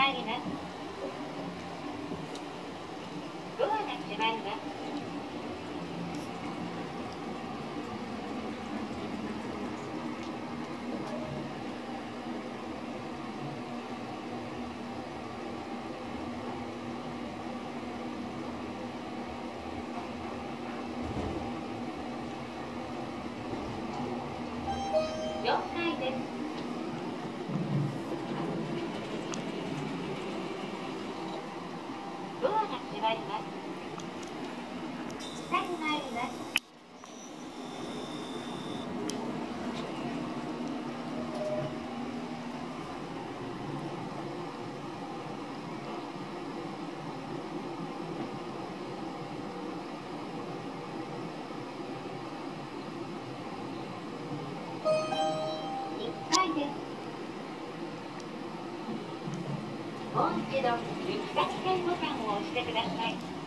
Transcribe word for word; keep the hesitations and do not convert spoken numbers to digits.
まります。ドアが閉まります。よんかいです。ドアが閉まります。下に参ります。いっかいです。もう一度、行き先券ボタンを押してください。